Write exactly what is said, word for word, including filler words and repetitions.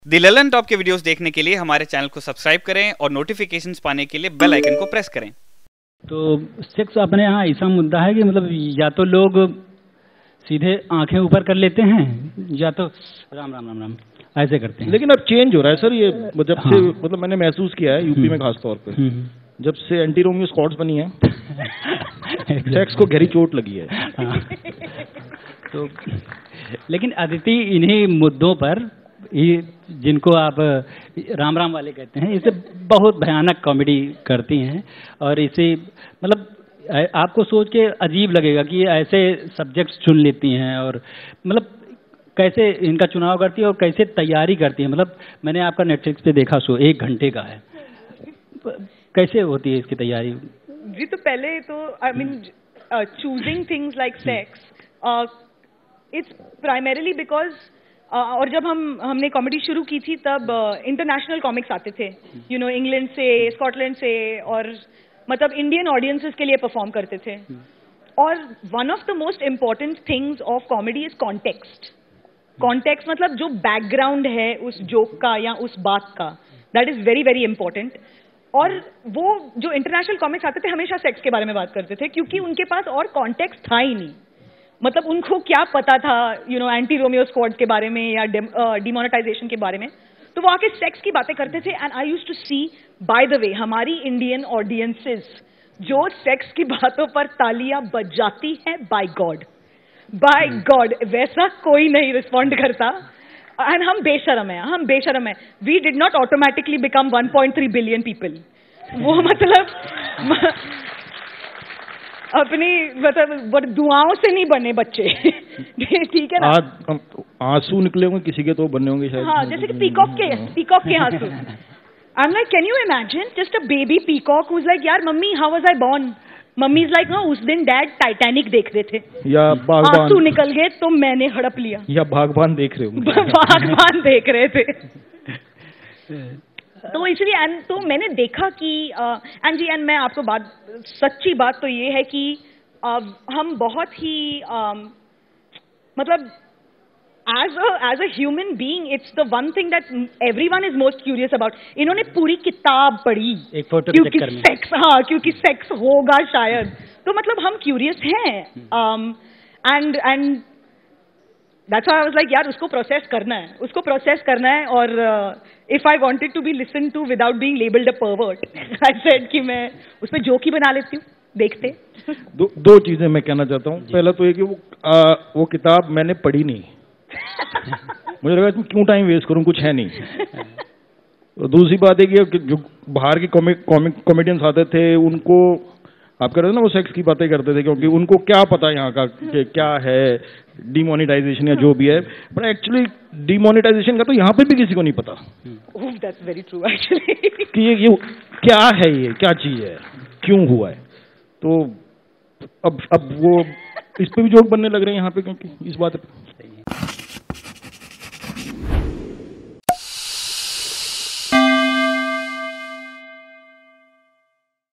The Lallantop के videos देखने के लिए हमारे चैनल को सब्सक्राइब करें और नोटिफिकेशंस पाने के लिए बेल आइकन को प्रेस करें। तो सेक्स अपने यहाँ ऐसा मुद्दा है कि मतलब या तो लोग सीधे आंखें ऊपर कर लेते हैं या तो राम राम राम राम ऐसे करते हैं। लेकिन अब चेंज हो रहा है सर, ये जब हाँ। से मतलब मैंने महसूस किया है यूपी में खास तौर पे, जब से एंटी रोमियो स्क्वाड्स बनी है सेक्स को गहरी चोट लगी है। हाँ। तो लेकिन अदिति इन्हीं मुद्दों पर ये जिनको आप राम राम वाले कहते हैं, इसे बहुत भयानक कॉमेडी करती हैं और इसे मतलब आपको सोच के अजीब लगेगा कि ये ऐसे सब्जेक्ट्स चुन लेती हैं और मतलब कैसे इनका चुनाव करती है और कैसे तैयारी करती है। मतलब मैंने आपका नेटफ्लिक्स पे देखा शो, एक घंटे का है, कैसे होती है इसकी तैयारी? जी तो पहले तो I mean choosing things like sex it's primarily because और जब हम हमने कॉमेडी शुरू की थी तब इंटरनेशनल uh, कॉमिक्स आते थे, यू नो इंग्लैंड से, स्कॉटलैंड से, और मतलब इंडियन ऑडियंसेस के लिए परफॉर्म करते थे। और one of the most important things of comedy is context. Context मतलब जो बैकग्राउंड है उस जोक का या उस बात का, that is very very important. और वो जो इंटरनेशनल कॉमिक्स आते थे हमेशा सेक्स के बारे में बात करते थे क्योंकि उनके पास और कॉन्टेक्स्ट था ही नहीं। मतलब उनको क्या पता था you know anti Romeo squad के बारे में या डिमोनेटाइजेशन के बारे में, तो वो आके सेक्स की बातें करते थे। And I used to see, by the way, हमारी इंडियन ऑडियंसेस जो सेक्स की बातों पर तालियां बजाती है, बाय गॉड बाय गॉड वैसा कोई नहीं रिस्पॉन्ड करता। एंड हम बेशरम है, हम बेशरम है। We did not automatically become one point three billion people. वो मतलब अपनी मतलब दुआओं से नहीं बने बच्चे। ठीक है ना? आंसू निकले होंगे किसी के तो बनने होंगे शायद। हाँ, जैसे कि पीकॉक के पीकॉक के आंसू। I am like, can you imagine just a baby peacock who is like, यार mummy how was I born? Mummy is like, हाँ उस दिन डैड टाइटैनिक देख रहे थे या बागबान, आंसू निकल गए तो मैंने हड़प लिया, या बागबान देख रहे हो बागबान देख रहे थे। तो इसलिए एंड तो मैंने देखा कि एंड जी एंड मैं आपको बात, सच्ची बात तो ये है कि uh, हम बहुत ही uh, मतलब as as a human being it's the one thing that everyone is most curious about. इन्होंने पूरी किताब पढ़ी एक फोटो क्योंकि सेक्स, हाँ क्योंकि सेक्स होगा शायद, तो मतलब हम क्यूरियस हैं। And and That's why I was like, यार उसको प्रोसेस करना है, उसको प्रोसेस करना है। और if I wanted to be listen to without being labelled a pervert, I said कि मैं उस पर जोक ही बना लेती हूँ, देखते। दो, दो चीजें मैं कहना चाहता हूँ। पहला तो ये कि वो आ, वो किताब मैंने पढ़ी नहीं। मुझे लगा इसमें क्यों टाइम वेस्ट करूँ, कुछ है नहीं। तो दूसरी बात है कि जो बाहर के कॉमिक कॉमेडियंस आते थे उनको आप कह रहे थे ना वो सेक्स की बातें करते थे क्योंकि उनको क्या पता यहाँ का कि क्या है डिमोनेटाइजेशन या जो भी है, बट एक्चुअली डिमोनेटाइजेशन का तो यहाँ पे भी किसी को नहीं पता। That's very true actually। कि ये, ये क्या है, ये क्या चीज है, क्यों हुआ है। तो अब अब वो इस पे भी जोक बनने लग रहे हैं यहाँ पे क्योंकि इस बात पे।